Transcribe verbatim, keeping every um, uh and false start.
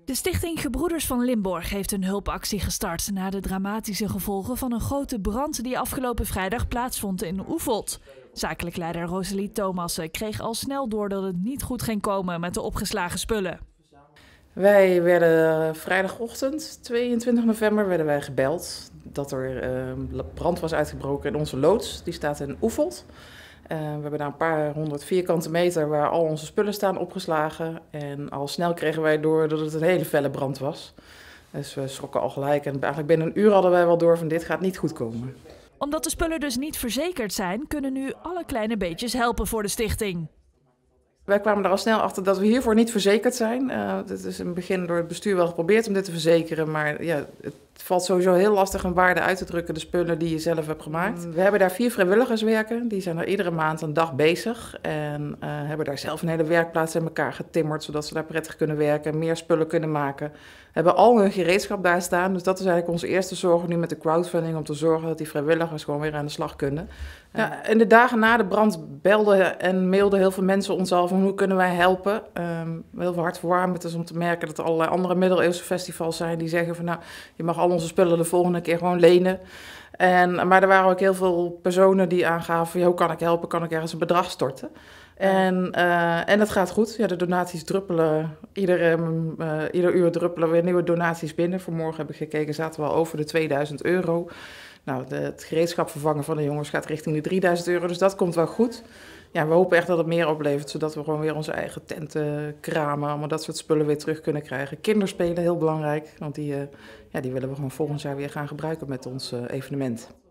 De stichting Gebroeders van Limborg heeft een hulpactie gestart na de dramatische gevolgen van een grote brand die afgelopen vrijdag plaatsvond in Oefeld. Zakelijk leider Rosalie Thomassen kreeg al snel door dat het niet goed ging komen met de opgeslagen spullen. Wij werden vrijdagochtend, tweeëntwintig november, werden wij gebeld dat er uh, brand was uitgebroken in onze loods. Die staat in Oefeld. Uh, we hebben daar een paar honderd vierkante meter waar al onze spullen staan opgeslagen. En al snel kregen wij door dat het een hele felle brand was. Dus we schrokken al gelijk. En eigenlijk binnen een uur hadden wij wel door van dit gaat niet goed komen. Omdat de spullen dus niet verzekerd zijn, kunnen nu alle kleine beetjes helpen voor de stichting. Wij kwamen er al snel achter dat we hiervoor niet verzekerd zijn. Uh, het is in het begin door het bestuur wel geprobeerd om dit te verzekeren, maar ja, het valt sowieso heel lastig een waarde uit te drukken, de spullen die je zelf hebt gemaakt. We hebben daar vier vrijwilligers werken, die zijn er iedere maand een dag bezig en uh, hebben daar zelf een hele werkplaats in elkaar getimmerd, zodat ze daar prettig kunnen werken, meer spullen kunnen maken. We hebben al hun gereedschap daar staan, dus dat is eigenlijk onze eerste zorg nu met de crowdfunding, om te zorgen dat die vrijwilligers gewoon weer aan de slag kunnen. Ja, in de dagen na de brand belden en mailden heel veel mensen ons al van hoe kunnen wij helpen. Um, heel veel hartverwarmend is om te merken dat er allerlei andere middeleeuwse festivals zijn die zeggen van nou, je mag al onze spullen de volgende keer gewoon lenen. En, maar er waren ook heel veel personen die aangaven, hoe kan ik helpen, kan ik ergens een bedrag storten? En, uh, en dat gaat goed. Ja, de donaties druppelen, ieder, uh, ieder uur druppelen weer nieuwe donaties binnen. Vanmorgen heb ik gekeken, zaten we al over de tweeduizend euro. Nou, de, het gereedschap vervangen van de jongens gaat richting de drieduizend euro, dus dat komt wel goed. Ja, we hopen echt dat het meer oplevert, zodat we gewoon weer onze eigen tenten, kramen, allemaal dat soort spullen weer terug kunnen krijgen. Kinderspelen, heel belangrijk, want die, uh, ja, die willen we gewoon volgend jaar weer gaan gebruiken met ons uh, evenement.